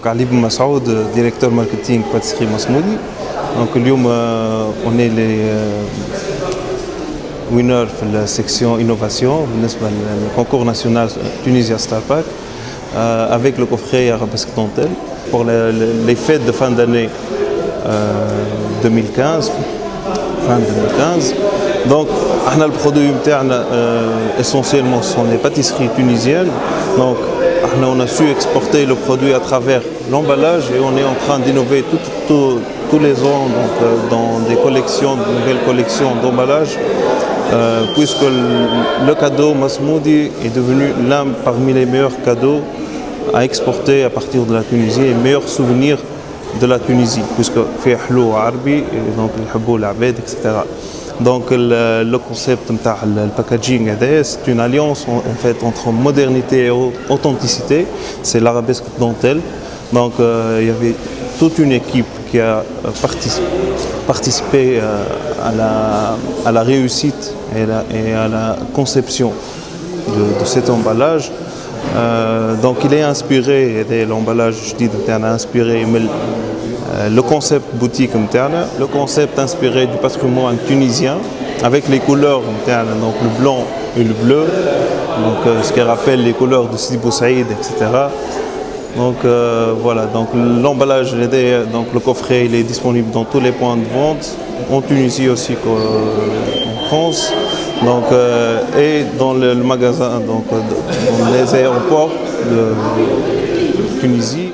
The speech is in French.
Donc Ali Ben Masoud, directeur marketing pâtisserie Masmoudi. Donc اليوم on est les winners de la section innovation بالنسبة للconcours national Tunisia Star Pack avec le coffret Arabesque Dentelle pour les fêtes de fin d'année 2015, fin 2015. Donc le produit essentiellement sont les pâtisseries tunisiennes. Donc on a su exporter le produit à travers l'emballage et on est en train d'innover tous les ans donc, dans des collections, de nouvelles collections d'emballage, puisque le cadeau Masmoudi est devenu l'un parmi les meilleurs cadeaux à exporter à partir de la Tunisie et meilleurs souvenirs de la Tunisie, puisque fait halou arabi et donc le habou l'abed, etc. Donc le concept le packaging c'est une alliance en fait entre modernité et authenticité. C'est l'Arabesque Dentelle. Donc il y avait toute une équipe qui a participé à la réussite et à la conception de cet emballage. Donc il est inspiré, l'emballage je dis inspiré le concept boutique le concept inspiré du patrimoine tunisien avec les couleurs donc le blanc et le bleu, donc ce qui rappelle les couleurs de Sidi Bou Saïd, etc. Donc voilà, donc l'emballage, donc le coffret, il est disponible dans tous les points de vente, en Tunisie aussi qu'en France, donc et dans le magasin, donc dans les aéroports de Tunisie.